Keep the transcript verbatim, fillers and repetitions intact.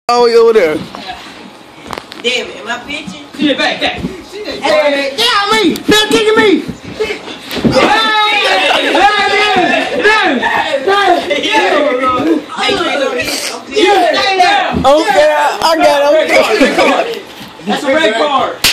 Oh, you over there. Damn it, am I pitching? Get back, back. Hey, get out me! They're kicking me! Okay, I got it. That's a red card.